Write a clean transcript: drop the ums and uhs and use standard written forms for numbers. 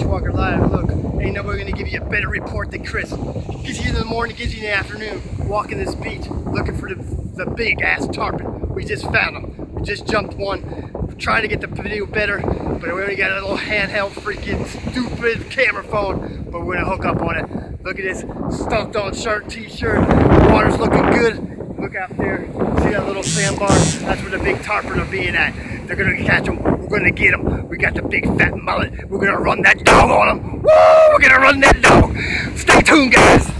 Bushwalker Live. Look, ain't nobody gonna give you a better report than Chris. Gives you in the morning, gives you in the afternoon, walking this beach, looking for the big ass tarpon. We just found them. We just jumped one. We're trying to get the video better, but we only got a little handheld freaking stupid camera phone, but we're gonna hook up on it. Look at this stuffed on shirt, t-shirt. The water's looking good. Look out there, see that little sandbar? That's where the big tarpon are being at. They're gonna catch them, we're gonna get them. We got the big fat mullet. We're gonna run that dog on them. Woo! We're gonna run that dog. Stay tuned, guys.